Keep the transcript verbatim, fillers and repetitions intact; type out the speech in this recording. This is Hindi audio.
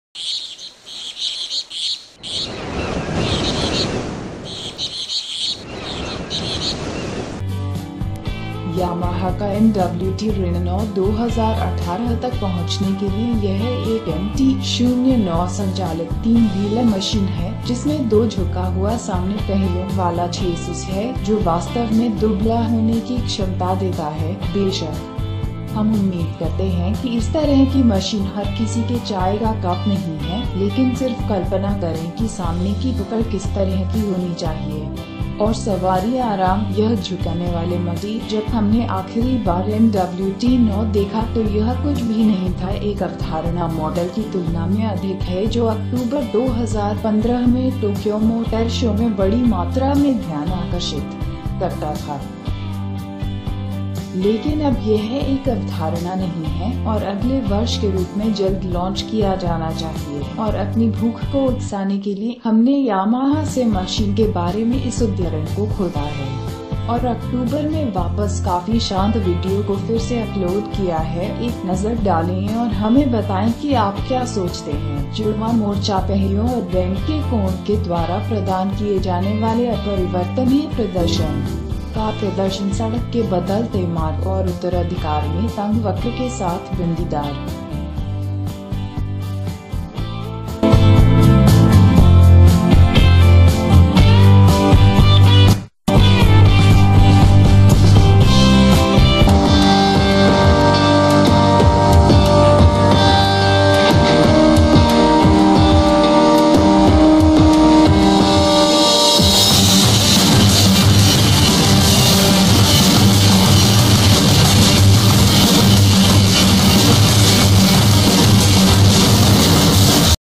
यामाहा का एम डब्ल्यू टी नौ दो हज़ार अठारह तक पहुंचने के लिए यह एक एम टी शून्य नौ संचालित तीन व्हीलर मशीन है, जिसमें दो झुका हुआ सामने पहियों वाला चेसिस है, जो वास्तव में दुबला होने की क्षमता देता है। बेशक हम उम्मीद करते हैं कि इस तरह की मशीन हर किसी के चाय का कप नहीं है, लेकिन सिर्फ कल्पना करें कि सामने की पकड़ किस तरह की होनी चाहिए और सवारी आराम। यह झुकाने वाले मशीन जब हमने आखिरी बार एम डब्ल्यू टी नौ देखा तो यह कुछ भी नहीं था, एक अवधारणा मॉडल की तुलना में अधिक है, जो अक्टूबर दो हज़ार पंद्रह में टोक्यो मोटर शो में बड़ी मात्रा में ध्यान आकर्षित करता था। लेकिन अब यह एक अवधारणा नहीं है और अगले वर्ष के रूप में जल्द लॉन्च किया जाना चाहिए। और अपनी भूख को उकसाने के लिए हमने यामाहा से मशीन के बारे में इस उदाहरण को खोदा है और अक्टूबर में वापस काफी शांत वीडियो को फिर से अपलोड किया है। एक नजर डालें और हमें बताएं कि आप क्या सोचते हैं। जुड़वा मोर्चा पहियों और बैंक के कोण के द्वारा प्रदान किए जाने वाले अपरिवर्तनीय प्रदर्शन का प्रदर्शन सड़क के बदलते मार्ग और उत्तराधिकार में तंग वक्र के साथ बिंदीदार